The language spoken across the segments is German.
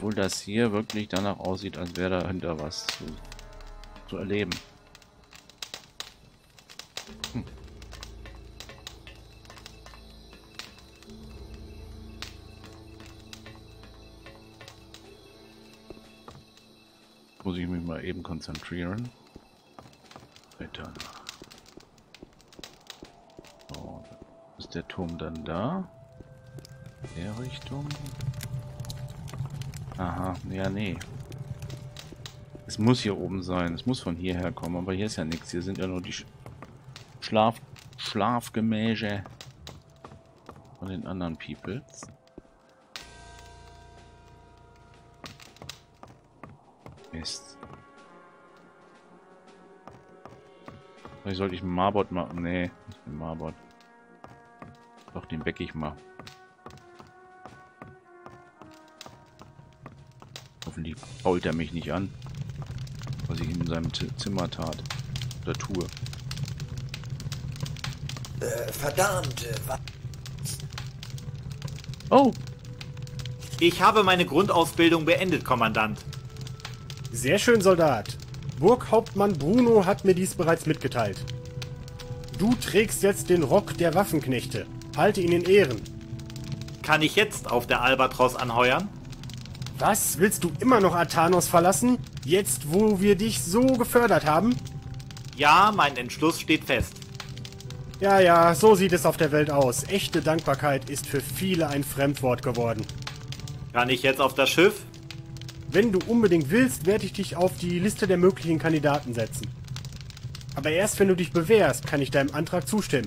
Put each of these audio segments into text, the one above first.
Obwohl das hier wirklich danach aussieht, als wäre dahinter was zu erleben. Muss ich mich mal eben konzentrieren. Weiter. So, ist der Turm dann da? In der Richtung? Aha, ja, nee. Es muss hier oben sein. Es muss von hierher kommen, aber hier ist ja nichts. Hier sind ja nur die Schlafgemächer von den anderen Peoples. Mist. Vielleicht sollte ich einen Marbot machen. Nee, nicht den Marbot. Doch, den wecke ich mal. Hoffentlich baut er mich nicht an, was ich in seinem Zimmer tat oder tue. Verdammt, was? Oh! Ich habe meine Grundausbildung beendet, Kommandant. Sehr schön, Soldat. Burghauptmann Bruno hat mir dies bereits mitgeteilt. Du trägst jetzt den Rock der Waffenknechte. Halte ihn in Ehren. Kann ich jetzt auf der Albatros anheuern? Was? Willst du immer noch Athanos verlassen? Jetzt, wo wir dich so gefördert haben? Ja, mein Entschluss steht fest. Ja, ja, so sieht es auf der Welt aus. Echte Dankbarkeit ist für viele ein Fremdwort geworden. Kann ich jetzt auf das Schiff? Wenn du unbedingt willst, werde ich dich auf die Liste der möglichen Kandidaten setzen. Aber erst wenn du dich bewährst, kann ich deinem Antrag zustimmen.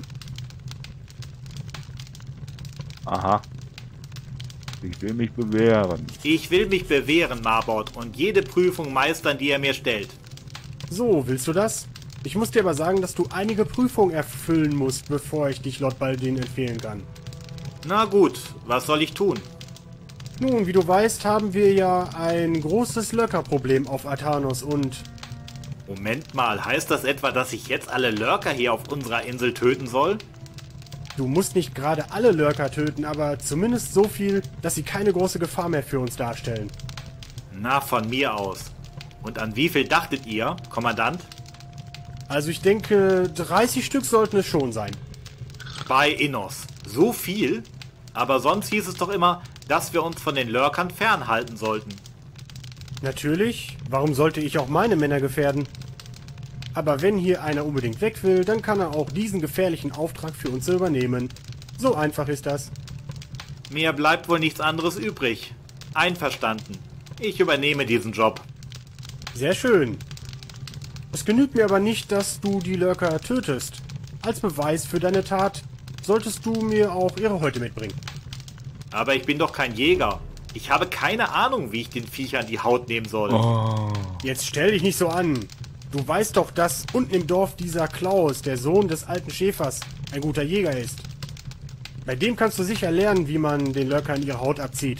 Aha. Ich will mich bewähren. Ich will mich bewähren, Marbot, und jede Prüfung meistern, die er mir stellt. So, willst du das? Ich muss dir aber sagen, dass du einige Prüfungen erfüllen musst, bevor ich dich Lord Baldin empfehlen kann. Na gut, was soll ich tun? Nun, wie du weißt, haben wir ja ein großes Lurker-Problem auf Athanos und... Moment mal, heißt das etwa, dass ich jetzt alle Lurker hier auf unserer Insel töten soll? Du musst nicht gerade alle Lurker töten, aber zumindest so viel, dass sie keine große Gefahr mehr für uns darstellen. Na, von mir aus. Und an wie viel dachtet ihr, Kommandant? Also ich denke, 30 Stück sollten es schon sein. Bei Innos. So viel? Aber sonst hieß es doch immer, dass wir uns von den Lurkern fernhalten sollten. Natürlich, warum sollte ich auch meine Männer gefährden? Aber wenn hier einer unbedingt weg will, dann kann er auch diesen gefährlichen Auftrag für uns übernehmen. So einfach ist das. Mir bleibt wohl nichts anderes übrig. Einverstanden. Ich übernehme diesen Job. Sehr schön. Es genügt mir aber nicht, dass du die Lurker tötest. Als Beweis für deine Tat solltest du mir auch ihre Häute mitbringen. Aber ich bin doch kein Jäger. Ich habe keine Ahnung, wie ich den Viechern die Haut nehmen soll. Oh. Jetzt stell dich nicht so an. Du weißt doch, dass unten im Dorf dieser Klaus, der Sohn des alten Schäfers, ein guter Jäger ist. Bei dem kannst du sicher lernen, wie man den Lurkern ihre Haut abzieht.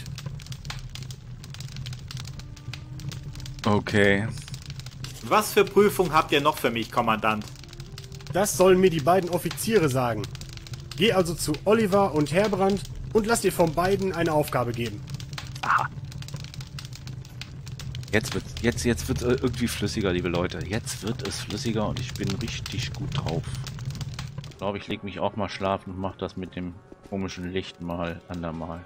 Okay. Was für Prüfung habt ihr noch für mich, Kommandant? Das sollen mir die beiden Offiziere sagen. Geh also zu Oliver und Herbrand und lass dir von beiden eine Aufgabe geben. Aha. Jetzt wird irgendwie flüssiger, liebe Leute. Jetzt wird es flüssiger und ich bin richtig gut drauf. Ich glaube, ich lege mich auch mal schlafen und mache das mit dem komischen Licht mal andermal.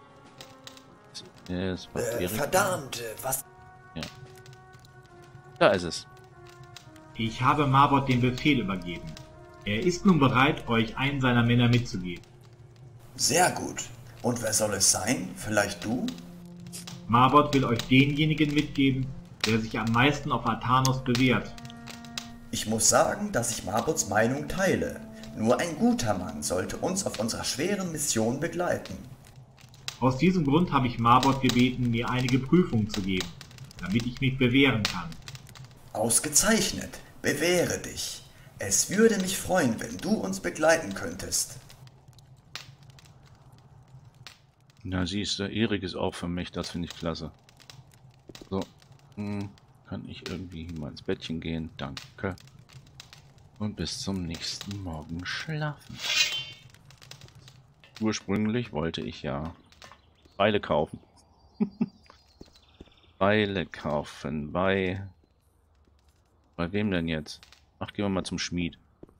Verdammt, was? Ja. Da ist es. Ich habe Marbot den Befehl übergeben. Er ist nun bereit, euch einen seiner Männer mitzugeben. Sehr gut. Und wer soll es sein? Vielleicht du? Marbot will euch denjenigen mitgeben, der sich am meisten auf Athanos bewährt. Ich muss sagen, dass ich Marbots Meinung teile. Nur ein guter Mann sollte uns auf unserer schweren Mission begleiten. Aus diesem Grund habe ich Marbot gebeten, mir einige Prüfungen zu geben, damit ich mich bewähren kann. Ausgezeichnet. Bewähre dich. Es würde mich freuen, wenn du uns begleiten könntest. Na siehst du, Erik ist auch für mich, das finde ich klasse. So, kann ich irgendwie mal ins Bettchen gehen, danke. Und bis zum nächsten Morgen schlafen. Ursprünglich wollte ich ja Pfeile kaufen. Pfeile kaufen. Bei wem denn jetzt? Ach, gehen wir mal zum Schmied.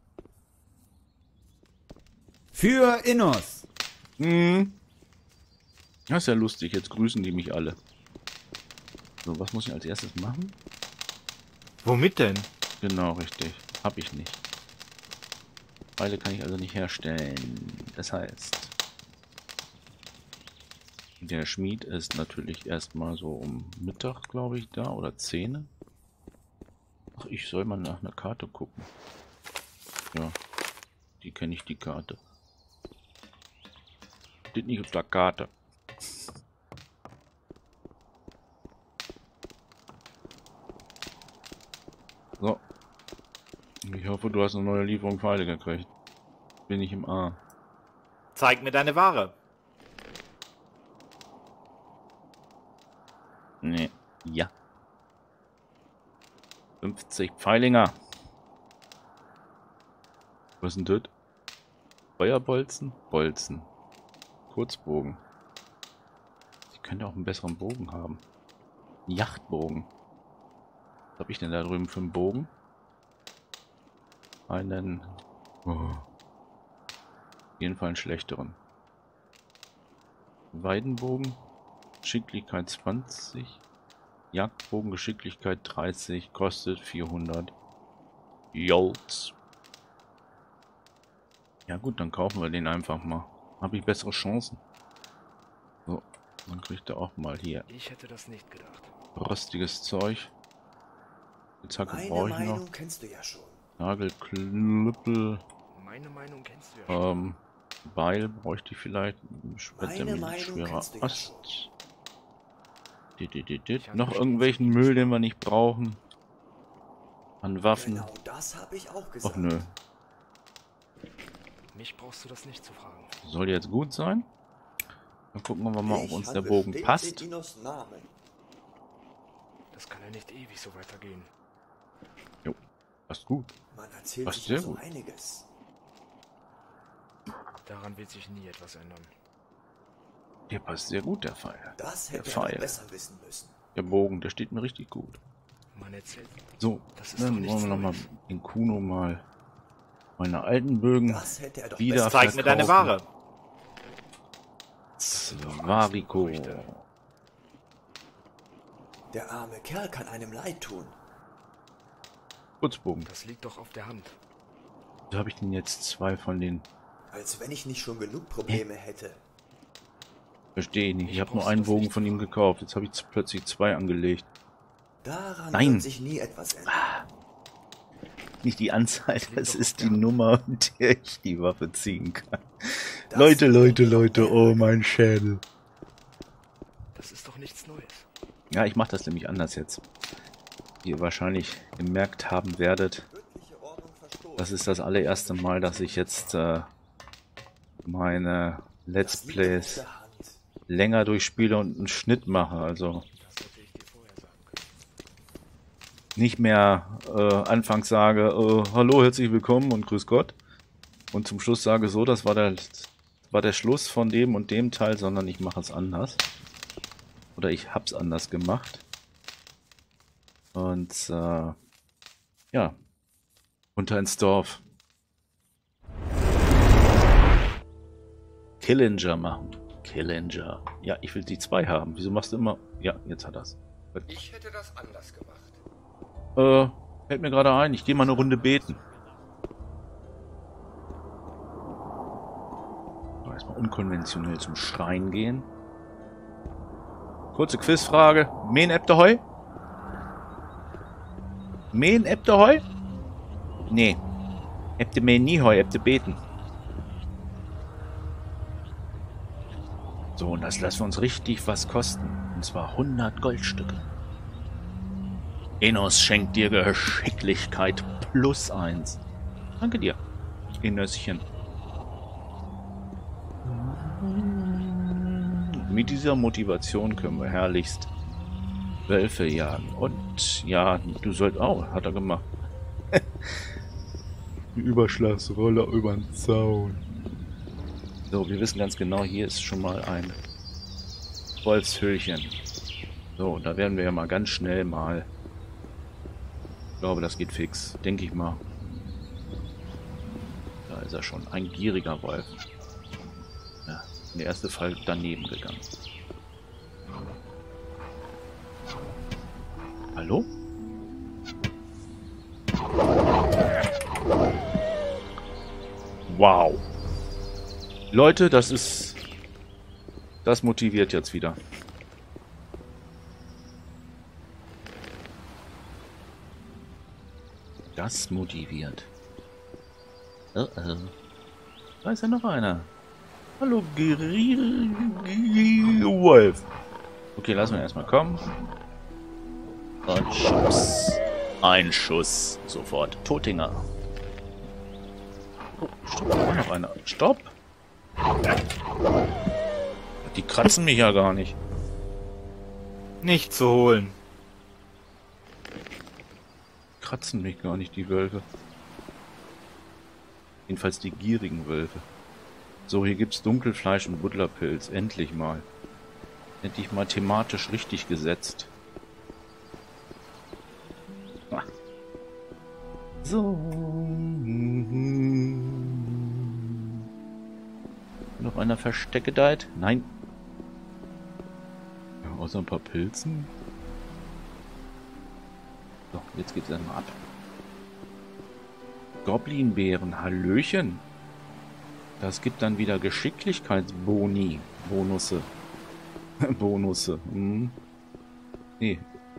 Für Innos. Hm. Das ist ja lustig. Jetzt grüßen die mich alle. So, was muss ich als erstes machen? Womit denn? Genau, richtig. Hab ich nicht. Pfeile kann ich also nicht herstellen. Das heißt, der Schmied ist natürlich erstmal so um Mittag, glaube ich, da. Oder 10. Ach, ich soll mal nach einer Karte gucken. Ja, die kenne ich, die Karte. Steht nicht auf der Karte. So. Ich hoffe, du hast eine neue Lieferung Pfeile gekriegt. Bin ich im A. Zeig mir deine Ware. Nee. Ja. 50 Pfeilinger. Was ist denn das? Feuerbolzen? Bolzen. Kurzbogen. Ich könnte auch einen besseren Bogen haben. Yachtbogen. Was habe ich denn da drüben für einen Bogen? Einen... Oh. Auf jeden Fall einen schlechteren. Weidenbogen. Geschicklichkeit 20. Jagdbogen, Geschicklichkeit 30. Kostet 400. Jolts. Ja gut, dann kaufen wir den einfach mal. Habe ich bessere Chancen. So, dann kriegt er auch mal hier. Ich hätte das nicht gedacht. Rostiges Zeug. Spitzhacke Meine brauche ich noch. Meinung kennst du ja schon. Nagelklüppel. Meine Meinung kennst du ja schon. Beil bräuchte ich vielleicht. Spitze Meine mit Meinung schwerer kennst du ja Ast. Noch irgendwelchen Müll, den wir nicht brauchen. An Waffen. Genau das habe ich auch gesagt. Ach nö. Mich brauchst du das nicht zu fragen. Soll jetzt gut sein. Dann gucken wir mal, ob Ich uns der handle Bogen stets passt. in Dinos Namen. Das kann ja nicht ewig so weitergehen. Jo, passt gut. Man erzählt Passt sich sehr ja so gut. einiges. Daran wird sich nie etwas ändern. Der passt sehr gut, der Pfeil. Das Der hätte er doch Pfeil. besser wissen müssen. Der Bogen, der steht mir richtig gut. Man erzählt. So, Das ist dann doch nichts wollen wir nochmal Neues. in Kuno mal meine alten Bögen Das hätte er doch wieder besser Zeig mir deine Ware. Svariko. Der arme Kerl kann einem leid tun. Kurzbogen. Das liegt doch auf der Hand. Da habe ich denn jetzt zwei von den. Als wenn ich nicht schon genug Probleme hätte. Verstehe ich nicht. Ich Ich habe nur brauch's einen das Bogen nicht von zu ihm fragen. gekauft. Jetzt habe ich plötzlich zwei angelegt. Daran Nein. wird sich nie etwas ändern. Nicht die Anzahl, liegt das doch ist auf die der Nummer, mit der ich die Waffe ziehen kann. Das Leute, wird Leute, doch oh mein Schädel. Das ist doch nichts Neues. Ja, ich mache das nämlich anders jetzt. Wie ihr wahrscheinlich gemerkt haben werdet, göttliche Ordnung verstoßen. das ist das allererste Mal, dass ich jetzt meine Let's Das liegt doch auf Plays der Hand. länger durchspiele und einen Schnitt mache. Also Das hätte ich dir vorher sagen können. nicht mehr anfangs sage, hallo, herzlich willkommen und grüß Gott. Und zum Schluss sage so, das war der Schluss von dem und dem Teil, sondern ich mache es anders. Oder ich hab's anders gemacht. Und ja, runter ins Dorf. Killinger machen. Killinger. Ja, ich will die 2 haben. Wieso machst du immer... Ja, jetzt hat er's. Ich hätte das anders gemacht. Fällt mir gerade ein. Ich gehe mal eine Runde beten. So, erstmal unkonventionell zum Schrein gehen. Kurze Quizfrage. Meen ebte heu? Meen ebte heu? Nee. Ebte meen nie heu, ebte beten. So, und das lassen wir uns richtig was kosten. Und zwar 100 Goldstücke. Enos schenkt dir Geschicklichkeit +1. Danke dir, Enöschen. Mit dieser Motivation können wir herrlichst Wölfe jagen. Und ja, du sollst auch, hat er gemacht. Die Überschlagsrolle über den Zaun. So, wir wissen ganz genau, hier ist schon mal ein Wolfshöhlchen. So, da werden wir ja mal ganz schnell mal... Ich glaube, das geht fix. Denke ich mal. Da ist er schon. Ein gieriger Wolf. Ja, der erste Fall daneben gegangen. Hallo? Wow. Leute, das ist... Das motiviert jetzt wieder. Das motiviert. Oh oh. Da ist ja noch einer. Hallo, Wolf. Okay, lassen wir erstmal kommen. Und Schuss. Ein Schuss. Sofort. Totinger. Oh, stopp, da war noch einer. Stopp. Die kratzen mich ja gar nicht. Nicht zu holen. Kratzen mich gar nicht, die Wölfe. Jedenfalls die gierigen Wölfe. So, hier gibt's Dunkelfleisch und Buddlerpilz. Endlich mal. Endlich mal thematisch richtig gesetzt. Ah. So. Noch einer versteckedeit? Nein. Ja, außer ein paar Pilzen. So, jetzt geht's erstmal ab. Goblinbären, Hallöchen. Das gibt dann wieder Geschicklichkeitsboni. Bonusse. Bonusse. Hm. Nee.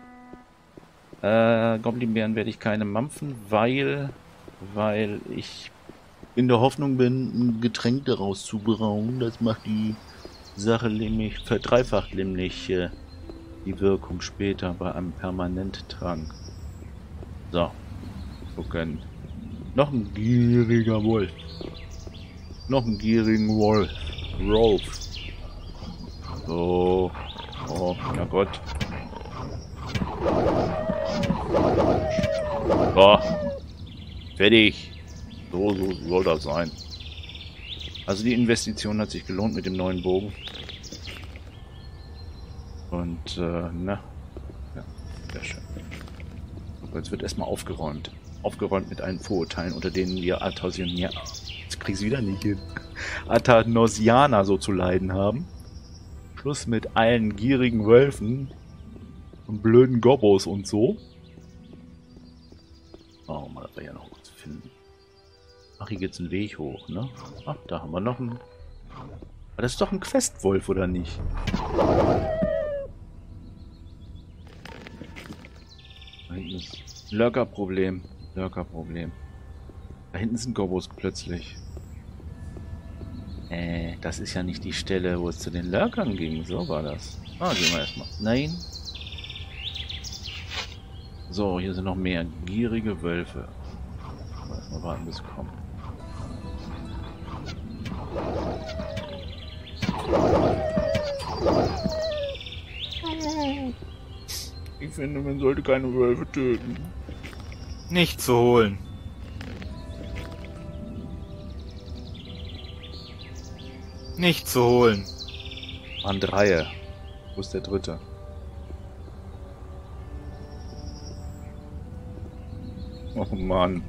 Goblinbären werde ich keine mampfen, weil ich in der Hoffnung bin, ein Getränk daraus zu brauen. Das macht die Sache nämlich, verdreifacht nämlich die Wirkung später bei einem Permanenttrank. So. Gucken. Noch ein gieriger Wolf. Noch einen gierigen Wolf. Rolf. So. Oh, na Gott. So. Fertig. So soll das sein. Also die Investition hat sich gelohnt mit dem neuen Bogen. Und, na. Ja, sehr schön. Aber jetzt wird erstmal aufgeräumt. Aufgeräumt mit allen Vorurteilen, unter denen wir Athanosianer, jetzt krieg's wieder nicht hin, Athanosianer so zu leiden haben. Schluss mit allen gierigen Wölfen und blöden Gobbos und so. Oh, mal das wir ja noch was finden. Ach, hier geht's einen Weg hoch, ne? Ach, da haben wir noch einen... Aber das ist doch ein Questwolf, oder nicht? Da hinten ist Lurker-Problem. Lurker-Problem. Da hinten sind Gobbos plötzlich. Das ist ja nicht die Stelle, wo es zu den Lurkern ging. So war das. Ah, gehen wir erstmal. Nein. So, hier sind noch mehr gierige Wölfe. Mal warten, bis sie kommen. Ich finde, man sollte keine Wölfe töten. Nicht zu holen. Nicht zu holen. Waren 3. Wo ist der 3.? Oh Mann.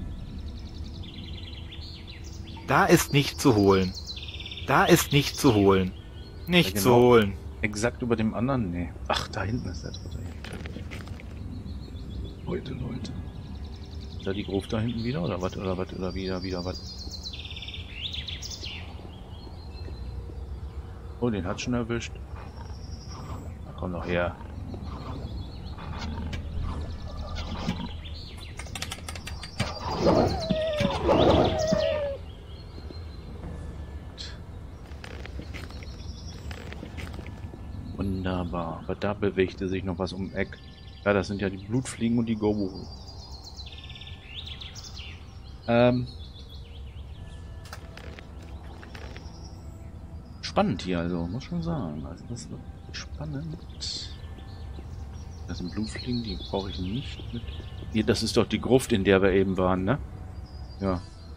Da ist nicht zu holen. Da ist nicht zu holen. Nicht Ja, zu genau. holen. Exakt über dem anderen? Nee. Ach, da hinten ist der 3. Leute. Ist da die Gruft da hinten wieder? Oder was? Oder was? Oder wieder was? Oh, den hat schon erwischt. Na, komm doch her. Wunderbar. Aber da bewegte sich noch was um Eck. Ja, das sind ja die Blutfliegen und die Gobu. Spannend hier, also, muss schon sagen. Also, das wird spannend. Das sind Blutfliegen, die brauche ich nicht mit. Hier, das ist doch die Gruft, in der wir eben waren, ne? Ja.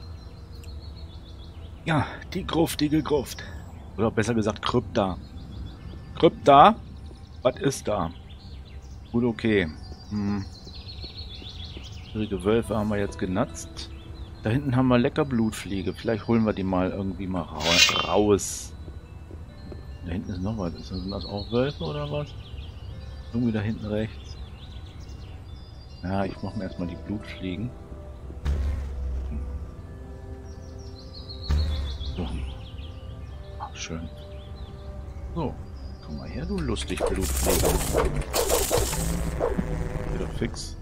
Ja, die gruftige Gruft. Oder besser gesagt, Krypta. Krypta? Was ist da? Gut, okay. Schwierige Wölfe haben wir jetzt genatzt. Da hinten haben wir lecker Blutfliege. Vielleicht holen wir die mal irgendwie mal raus. Da hinten ist noch was. Sind das auch Wölfe oder was? Irgendwie da hinten rechts. Ja, ich mache mir erstmal die Blutfliegen. So. Ach, schön. So, komm mal her, du lustig Blutfliege. Wieder fix.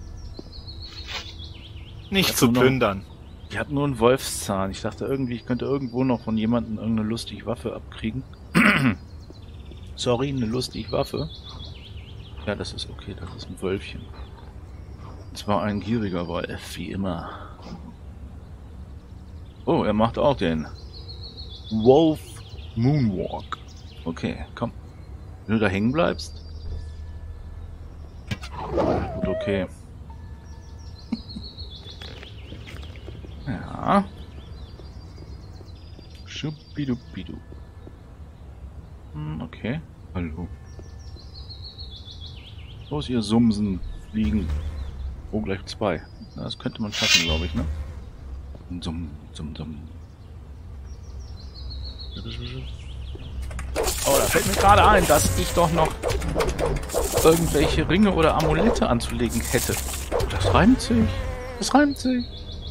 Nicht zu plündern. Ich habe nur einen Wolfszahn. Ich dachte irgendwie, ich könnte irgendwo noch von jemandem irgendeine lustige Waffe abkriegen. Sorry, eine lustige Waffe. Ja, das ist okay, das ist ein Wölfchen. Und zwar ein gieriger Wolf, wie immer. Oh, er macht auch den Wolf Moonwalk. Okay, komm. Wenn du da hängen bleibst. Gut, okay. Ja. Schuppidupidu. Okay. Hallo. Los, ihr Sumsen, Fliegen. Oh, gleich 2. Das könnte man schaffen, glaube ich, ne? Summ. Oh, da fällt mir gerade ein, dass ich doch noch irgendwelche Ringe oder Amulette anzulegen hätte. Das reimt sich. Das reimt sich.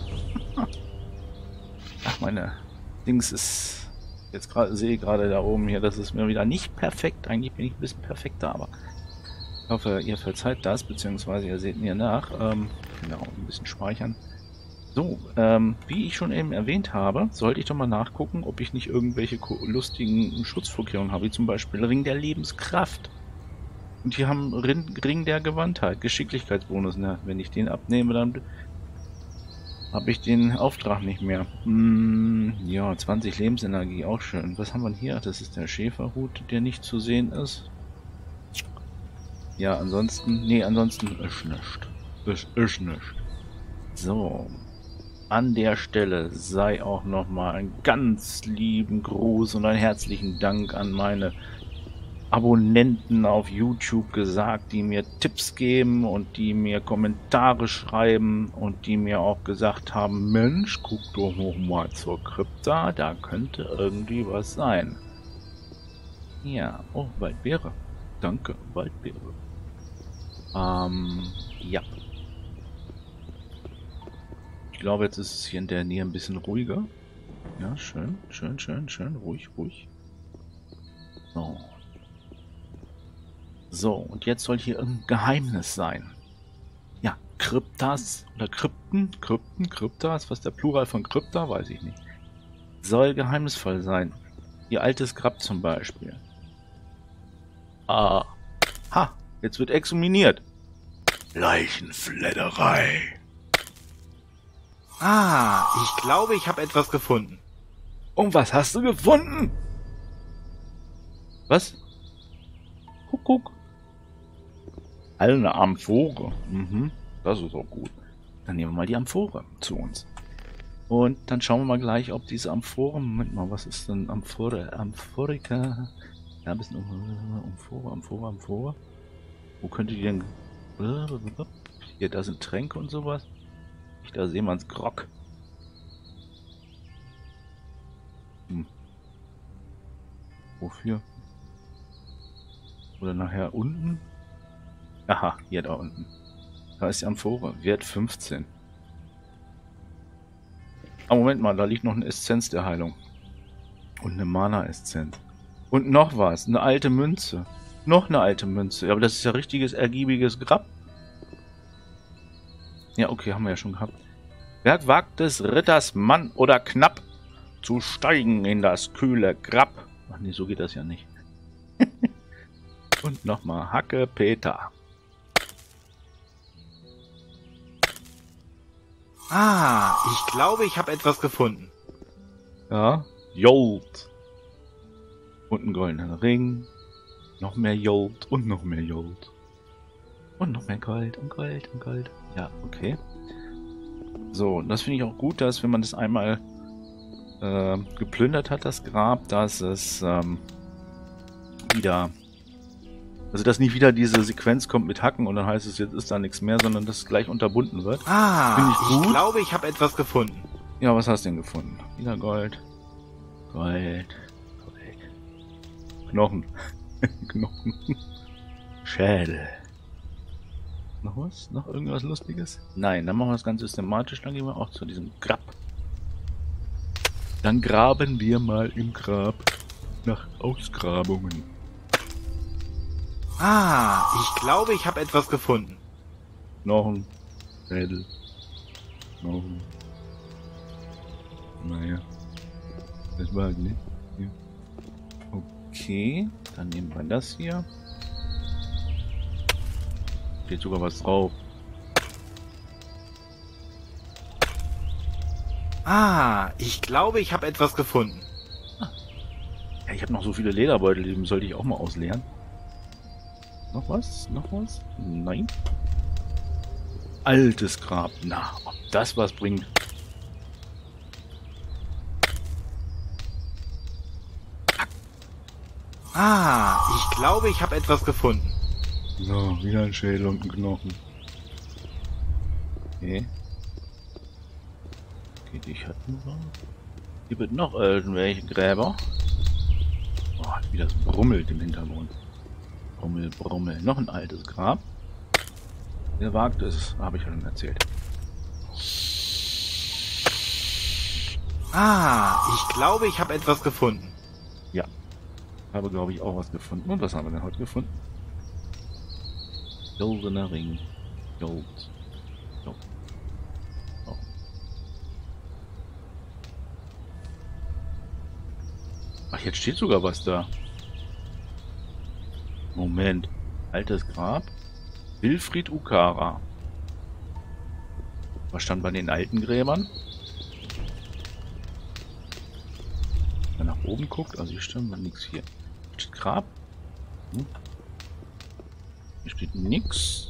Ach, meine Dings ist jetzt gerade, sehe gerade da oben hier, das ist mir wieder nicht perfekt. Eigentlich bin ich ein bisschen perfekter, aber ich hoffe, ihr verzeiht das, beziehungsweise ihr seht mir nach. Genau, ein bisschen speichern. So, wie ich schon eben erwähnt habe, sollte ich doch mal nachgucken, ob ich nicht irgendwelche lustigen Schutzvorkehrungen habe, wie zum Beispiel Ring der Lebenskraft. Und hier haben Ring der Gewandtheit, Geschicklichkeitsbonus. Na, wenn ich den abnehme, dann habe ich den Auftrag nicht mehr. Ja, 20 Lebensenergie, auch schön. Was haben wir hier? Das ist der Schäferhut, der nicht zu sehen ist. Ja, ansonsten ist nicht. Ist nicht. So. An der Stelle sei auch nochmal einen ganz lieben Gruß und einen herzlichen Dank an meine Abonnenten auf YouTube gesagt, die mir Tipps geben und die mir Kommentare schreiben und die mir auch gesagt haben, Mensch, guck doch noch mal zur Krypta, da könnte irgendwie was sein. Ja, oh, Waldbeere. Danke, Waldbeere. Ja. Ich glaube, jetzt ist es hier in der Nähe ein bisschen ruhiger. Ja, schön. Ruhig. So. So, und jetzt soll hier ein Geheimnis sein. Ja, Kryptas oder Kryptas, was der Plural von Krypta, weiß ich nicht. Soll geheimnisvoll sein. Ihr altes Grab zum Beispiel. Ha, jetzt wird exhuminiert. Leichenfledderei. Ich glaube, ich habe etwas gefunden. Und was hast du gefunden? Was? Guck. Eine Amphore. Das ist auch gut. Dann nehmen wir mal die Amphore zu uns. Und dann schauen wir mal gleich, ob diese Amphore... Moment mal, was ist denn Amphore? Amphorica. Ja, ein bisschen Amphore. Wo könnte die denn... Hier, da sind Tränke und sowas. Da sehen wir uns Grog. Wofür? Oder nachher unten? Aha, hier da unten. Da ist die Amphore. Wert 15. Ah, Moment mal, da liegt noch eine Essenz der Heilung. Und eine Mana-Essenz. Und noch was, eine alte Münze. Noch eine alte Münze. Ja, aber das ist ja richtiges, ergiebiges Grab. Ja, okay, haben wir ja schon gehabt. Wer wagt des Ritters Mann oder knapp zu steigen in das kühle Grab? Ach nee, so geht das ja nicht. Und nochmal Hacke Peter. Ich glaube, ich habe etwas gefunden. Ja, Jolt. Und ein goldener Ring. Noch mehr Jolt und noch mehr Jolt. Und noch mehr Gold und Gold und Gold. Ja, okay. So, das finde ich auch gut, dass wenn man das einmal geplündert hat, das Grab, dass es wieder Also, dass nicht wieder diese Sequenz kommt mit Hacken und dann heißt es, jetzt ist da nichts mehr, sondern dass es gleich unterbunden wird. Ah, Finde ich gut. ich glaube, ich habe etwas gefunden. Ja, was hast du denn gefunden? Wieder Gold. Gold. Knochen. Knochen. Schädel. Noch was? Noch irgendwas Lustiges? Nein, dann machen wir das ganz systematisch. Dann gehen wir auch zu diesem Grab. Dann graben wir mal im Grab nach Ausgrabungen. Ah, ich glaube, ich habe etwas gefunden. Knochen. Schädel. Knochen. Naja. Das war nicht. Ja. Okay, dann nehmen wir das hier. Steht sogar was drauf. Ah, ich glaube, ich habe etwas gefunden. Ja, ich habe noch so viele Lederbeutel, die sollte ich auch mal ausleeren. Noch was? Noch was? Nein. Altes Grab. Na, ob das was bringt. Ah, ich glaube, ich habe etwas gefunden. So, wieder ein Schädel und ein Knochen. Okay. Okay, die hatten wir. Hier wird noch irgendwelche Gräber. Oh, wie das brummelt im Hintergrund. Brummel, Brummel. Noch ein altes Grab. Wer wagt es? Habe ich ja schon erzählt. Ah, ich glaube, ich habe etwas gefunden. Ja. Habe, glaube ich, auch was gefunden. Und was haben wir denn heute gefunden? Goldener Ring. Gold. Gold. Oh. Ach, jetzt steht sogar was da. Moment. Altes Grab. Wilfried Ukara. Was stand bei den alten Gräbern? Wenn man nach oben guckt, also hier stimmt man nichts hier. Steht Grab. Hm. Hier steht nix.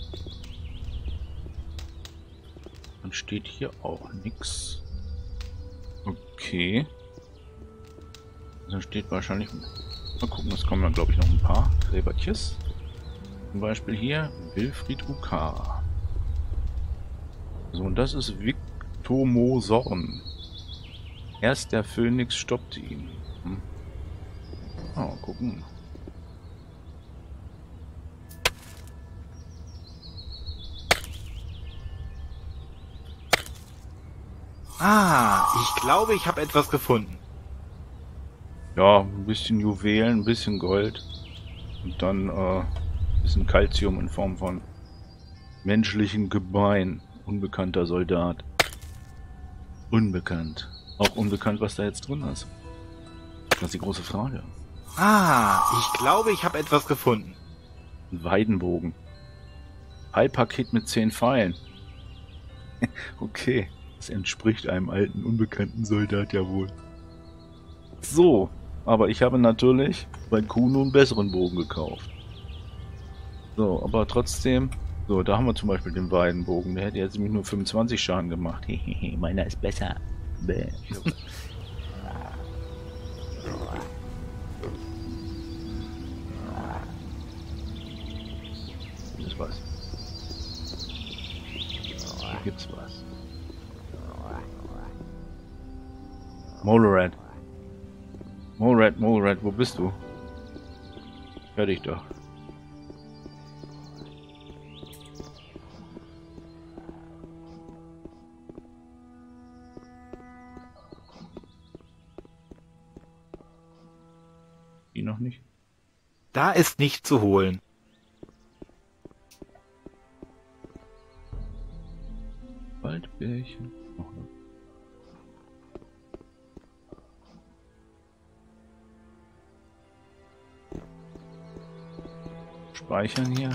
Dann steht hier auch nix. Okay. Dann steht wahrscheinlich... Mal gucken, es kommen dann glaube ich noch ein paar Gräbertjes. Zum Beispiel hier Wilfried Ukara. So, und das ist Victomosorn. Erst der Phönix stoppte ihn. Hm. Oh, gucken. Ah, ich glaube, ich habe etwas gefunden. Ja, ein bisschen Juwelen, ein bisschen Gold. Und dann ein bisschen Calcium in Form von menschlichen Gebein. Unbekannter Soldat. Unbekannt. Auch unbekannt, was da jetzt drin ist. Das ist die große Frage. Ah, ich glaube, ich habe etwas gefunden. Ein Weidenbogen. Heilpaket mit 10 Pfeilen. Okay, das entspricht einem alten, unbekannten Soldat ja wohl. So, aber ich habe natürlich bei Kuno einen besseren Bogen gekauft. So, aber trotzdem... So, da haben wir zum Beispiel den Weidenbogen. Der hätte jetzt nämlich nur 25 Schaden gemacht. Hehehe, meiner ist besser. Bäh. Hier ist was. Hier gibt's was. Molerat. Molerat, Molerat, wo bist du? Hör dich doch. Die noch nicht? Da ist nicht zu holen. Waldbärchen. Oh, ne. Speichern hier.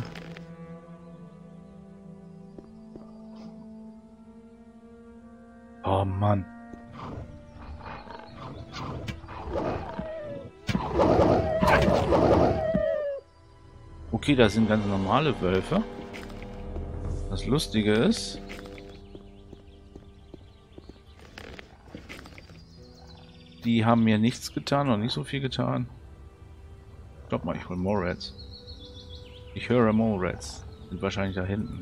Oh Mann. Okay, das sind ganz normale Wölfe. Das Lustige ist, die haben mir nichts getan oder nicht so viel getan. Ich glaube mal, ich hol Morats. Ich höre Mole Rats. Sind wahrscheinlich da hinten.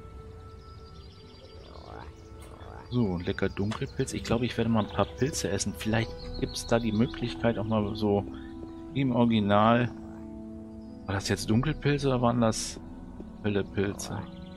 So, lecker Dunkelpilz. Ich glaube, ich werde mal ein paar Pilze essen. Vielleicht gibt es da die Möglichkeit auch mal so im Original. War das jetzt Dunkelpilze oder waren das helle Pilze?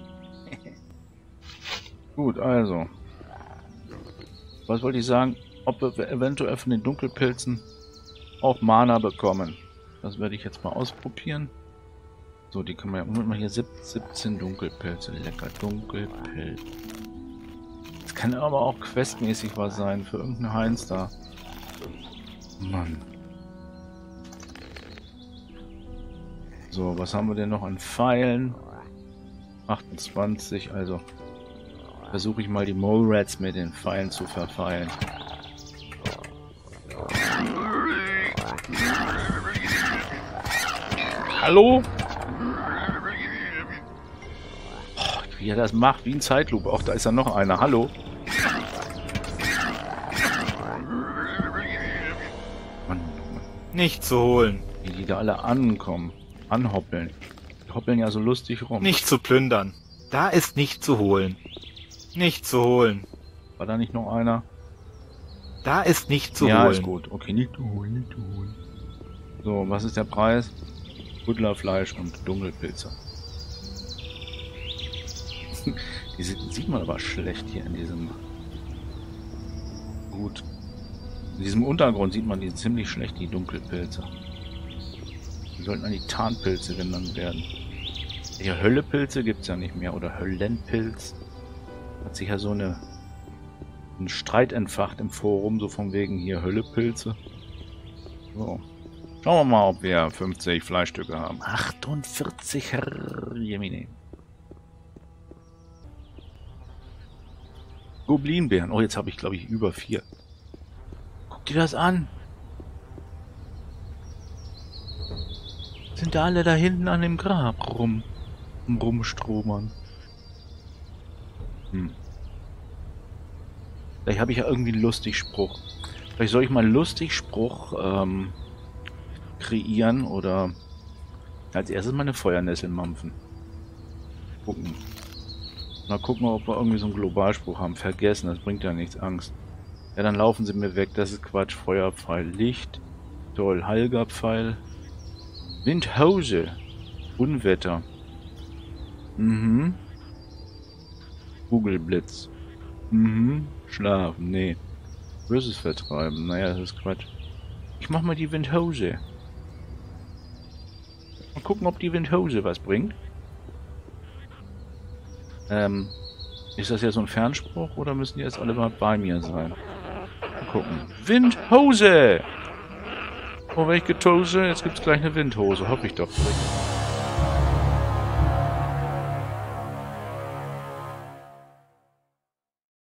Gut, also. Was wollte ich sagen? Ob wir eventuell von den Dunkelpilzen auch Mana bekommen. Das werde ich jetzt mal ausprobieren. So, die können wir ja mal hier 17 Dunkelpilze. Lecker Dunkelpilz. Das kann aber auch questmäßig was sein für irgendeinen Heinz da. Mann. So, was haben wir denn noch an Pfeilen? 28, also versuche ich mal die Mole Rats mit den Pfeilen zu verfeilen. Hallo? Oh, wie er das macht, wie ein Zeitlupe. Auch da ist ja noch einer. Hallo? Mann, Mann. Nicht zu holen. Wie die da alle ankommen. Anhoppeln. Die hoppeln ja so lustig rum. Nicht zu plündern. Da ist nicht zu holen. Nicht zu holen. War da nicht noch einer? Da ist nicht zu Ja, holen. ist gut. Okay, nicht zu holen, nicht zu holen. So, was ist der Preis? Buddlerfleisch und Dunkelpilze. Die sieht man aber schlecht hier in diesem... Gut. In diesem Untergrund sieht man die ziemlich schlecht, die Dunkelpilze. Die sollten an die Tarnpilze genannt werden. Die Höllepilze gibt es ja nicht mehr. Oder Höllenpilz. Hat sich ja so ein Streit entfacht im Forum, so von wegen hier Höllepilze. So. Schauen wir mal, ob wir 50 Fleischstücke haben. 48, Herr Jemine. Goblinbeeren. Oh, jetzt habe ich, glaube ich, über 4. Guck dir das an. Sind da alle da hinten an dem Grab rumstromern. Vielleicht habe ich ja irgendwie einen Lustigspruch. Vielleicht soll ich mal einen Lustigspruch kreieren oder als erstes meine Feuernessel mampfen. Gucken. Mal gucken, ob wir irgendwie so einen Globalspruch haben. Vergessen, das bringt ja nichts. Angst. Ja, dann laufen sie mir weg. Das ist Quatsch. Feuerpfeil. Licht. Toll. Halgerpfeil. Windhose. Unwetter. Kugelblitz. Schlafen. Nee. Böses vertreiben. Naja, das ist Quatsch. Ich mach mal die Windhose. Mal gucken, ob die Windhose was bringt. Ist das ja so ein Fernspruch oder müssen die jetzt alle mal bei mir sein? Mal gucken. Windhose! Oh, welche Tose? Jetzt gibt's gleich eine Windhose. Hoffe ich doch.